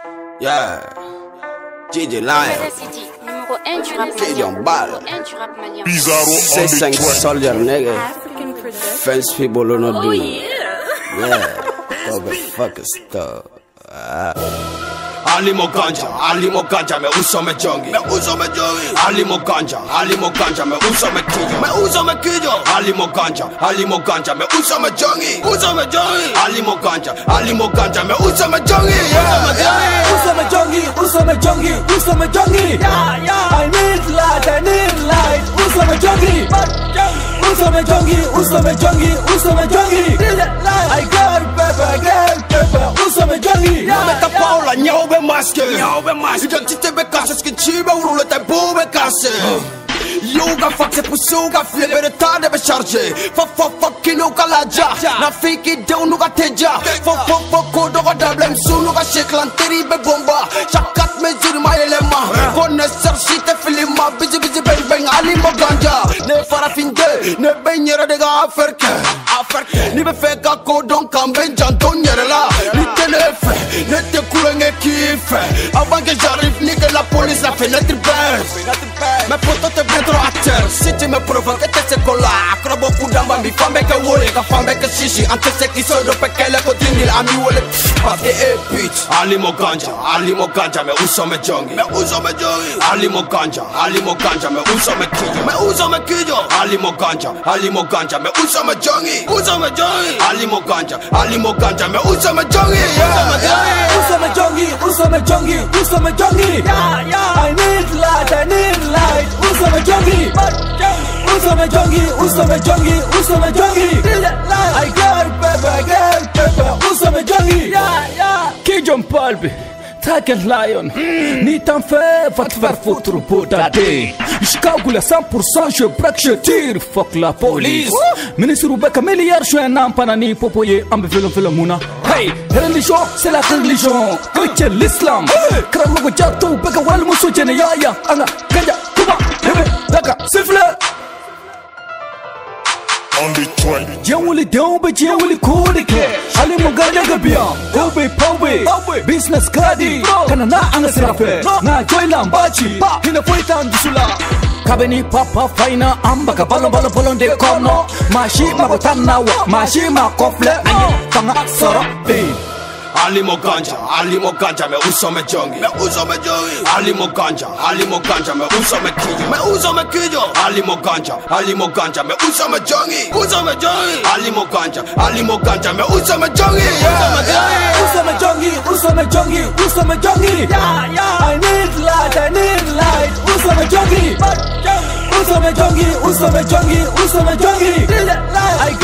Yeah. DJ Lion. Numéro 1 du rap malien. C5 Soldier, nigga. Fence people on the do. Yeah. Motherfucker stuff. Alimo ganja, me uso me jongi, Alimo ganja, me uso me kijo, Alimo ganja, me uso me jongi, Alimo ganja, me uso me jongi, Uso me jongi. I need light, uso me jongi. Uso me jongi. I got pepper, uso me jongi. Meta Paula, nyaube maske, identite be kase, skinchibe urule te bube kase. Yoga faxe pusuga flebe de tarde be charge. Fucking uka laja, na fiki deu nuka teja. Kodo ga double sunu ga sheklanteri be bomba. Chakat me zir ma elema. Connaisseur site filima, busy bang alimo ganja. Ne farafinde, ne benyere de ga aferke. Ni be feka kodon kamben janton yere la. Ni tenefe, ne te coulenge kife. Avant que j'arrive, ni que la police la fenêtre baisse. Mes potos te ven trop à terre. Si tu me provoques, t'es cola. Acrobo kudamba, mi femme que wole, ka femme que shishi. Ante se qui so do pekele kodinil ami wole. Pate e bitch. Alimo ganja, me uso me jongi. Alimo ganja, me uso me kijo. Alimo ganja, me uso me jongi. Alimo ganja, me uso me jongi. Uso me jongi. I need light, uso me jongi. I got pepper, uso me jongi. Kijon Palbi, Tiger Lion, ni t'en fais, va te faire foutre pour dader. J'cagoule à 100%, je braque, je tire, fuck la police. Ministre Rebecca, milliard, je suis un ampanani, popoye, ambe felo mouna. Hey, religion, c'est la religion, c'est l'islam. Kralogo jato, beka wal musu jene yaya, anga, kaya, kuba, hebe, daka, sifle. Jewuli dobe, jewuli kodike. Ali muganya gabia, obe paube, business kadi. Kana na anga sirafe, na joy lambachi. Hina foita andusula. Kabeni papa faina ambaka balon de kono. Mashi magotana wa, mashi makofle anye fanga sorope. Alimo ganja, me uso me jongi. Alimo ganja, me uso me kijo. Alimo ganja, me uso me jongi. Alimo ganja, me uso me jongi. Uso me jongi. I need light, uso me jongi. Uso me jongi. I